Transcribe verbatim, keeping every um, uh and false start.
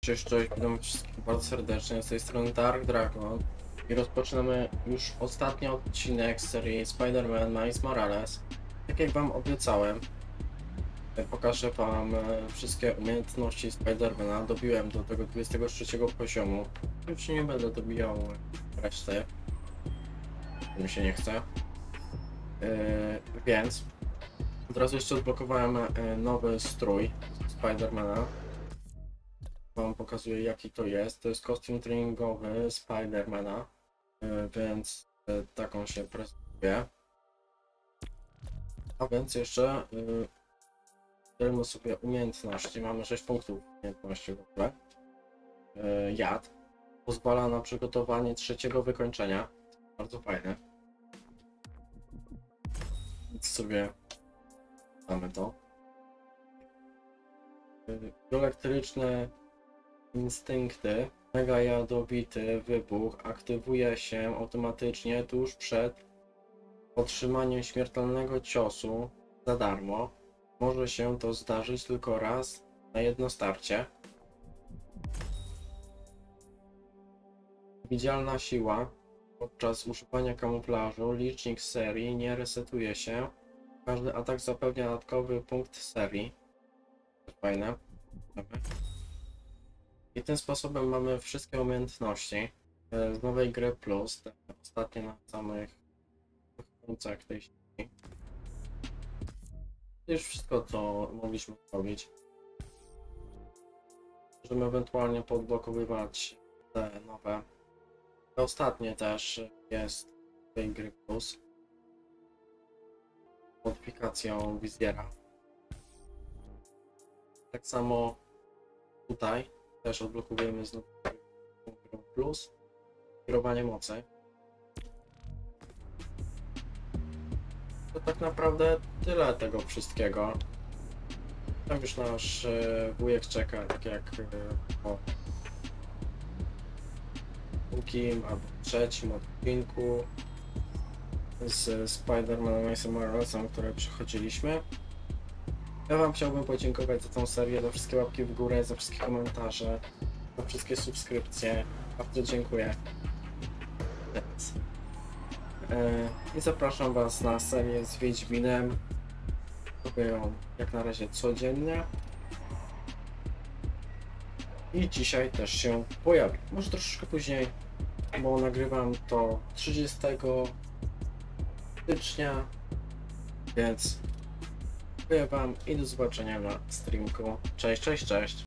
Cześć, cześć, witam wszystkich bardzo serdecznie, z tej strony Dark Dragon i rozpoczynamy już ostatni odcinek z serii Spider-Man Miles Morales. Tak jak wam obiecałem, pokażę wam wszystkie umiejętności Spider-Mana. Dobiłem do tego dwudziestego trzeciego poziomu. Już nie będę dobijał reszty, mi się nie chce. Yy, więc od razu jeszcze odblokowałem nowy strój Spider-Mana. Wam pokazuję, jaki to jest. To jest kostium treningowy Spidermana, więc taką się prezentuje. A więc jeszcze yy, sobie umiejętności. Mamy sześć punktów umiejętności w ogóle. Yy, jad pozwala na przygotowanie trzeciego wykończenia. Bardzo fajne. Więc sobie mamy to. Yy, elektryczne instynkty. Mega jadowity wybuch aktywuje się automatycznie tuż przed otrzymaniem śmiertelnego ciosu za darmo. Może się to zdarzyć tylko raz na jedno starcie. Widzialna siła. Podczas używania kamuflażu licznik serii nie resetuje się. Każdy atak zapewnia dodatkowy punkt serii. To fajne. I tym sposobem mamy wszystkie umiejętności z nowej gry plus, te ostatnie na samych końcach tej ścieżki. To już wszystko, co mogliśmy zrobić. Możemy ewentualnie podblokowywać te nowe. Te ostatnie też jest z tej gry plus. Modyfikacją wizjera. Tak samo tutaj też odblokujemy znowu plus kierowanie mocy. To tak naprawdę tyle tego wszystkiego. Tam już nasz e, wujek czeka, tak jak e, po drugim albo trzecim odcinku z Spider-Man Miles Moralesem, które przechodziliśmy. Ja wam chciałbym podziękować za tą serię, za wszystkie łapki w górę, za wszystkie komentarze, za wszystkie subskrypcje. Bardzo dziękuję. Teraz. E, I zapraszam was na serię z Wiedźminem. Robię ją jak na razie codziennie. I dzisiaj też się pojawi. Może troszeczkę później, bo nagrywam to trzydziestego stycznia, więc dziękuję wam i do zobaczenia na streamku. Cześć, cześć, cześć!